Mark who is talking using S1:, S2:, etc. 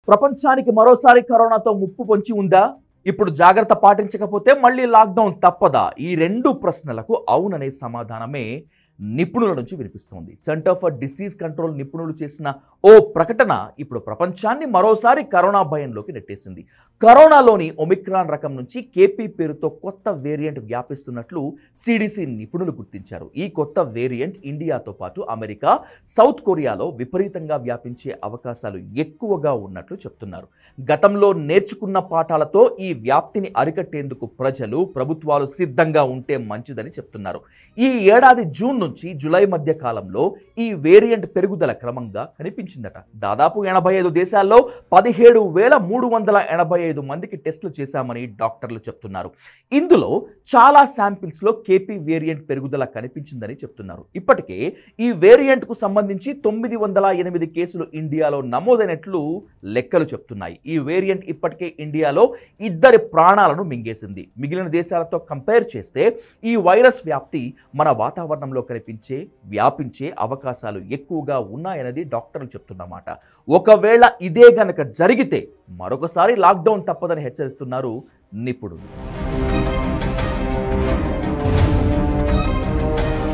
S1: ప్రపంచానికి మరోసారి కరోనాతో ముప్పు పొంచి ఉందా? ఇప్పుడు జాగ్రత్త పాటించకపోతే మళ్ళీ లాక్డౌన్ తప్పదా? ఈ రెండు ప్రశ్నలకు అవుననే సమాధానమే నిపుణుల నుంచి వినిపిస్తోంది. సెంటర్ ఫర్ డిసీజ్ కంట్రోల్ నిపుణులు చేసిన ఓ ప్రకటన ఇప్పుడు ప్రపంచాన్ని మరోసారి కరోనా భయంలోకి నెట్టేసింది. కరోనాలోని ఒమిక్రాన్ రకం నుంచి కేపీ పేరుతో కొత్త వేరియంట్ వ్యాపిస్తున్నట్లు సిడిసి నిపుణులు గుర్తించారు. ఈ కొత్త వేరియంట్ ఇండియాతో పాటు అమెరికా, సౌత్ కొరియాలో విపరీతంగా వ్యాపించే అవకాశాలు ఎక్కువగా ఉన్నట్లు చెప్తున్నారు. గతంలో నేర్చుకున్న పాఠాలతో ఈ వ్యాప్తిని అరికట్టేందుకు ప్రజలు, ప్రభుత్వాలు సిద్ధంగా ఉంటే మంచిదని చెప్తున్నారు. ఈ ఏడాది జూన్ నుంచి జూలై మధ్య కాలంలో ఈ వేరియంట్ పెరుగుదల క్రమంగా కనిపించిందట. దాదాపు 85 దేశాల్లో 17,385 మందికి టెస్టులు చేశామని డాక్టర్లు చెప్తున్నారు. ఇందులో చాలా శాంపిల్స్లో కేపీ వేరియంట్ పెరుగుదల కనిపించిందని చెప్తున్నారు. ఇప్పటికే ఈ వేరియంట్కు సంబంధించి 908 కేసులు ఇండియాలో నమోదైనట్లు లెక్కలు చెప్తున్నాయి. ఈ వేరియంట్ ఇప్పటికే ఇండియాలో 2 ప్రాణాలను మింగేసింది. మిగిలిన దేశాలతో కంపేర్ చేస్తే ఈ వైరస్ వ్యాప్తి మన వాతావరణంలో వ్యాపించే అవకాశాలు ఎక్కువగా ఉన్నాయన్నది డాక్టర్లు చెప్తున్నమాట. ఒకవేళ ఇదే గనక జరిగితే మరొకసారి లాక్డౌన్ తప్పదని హెచ్చరిస్తున్నారు నిపుణులు.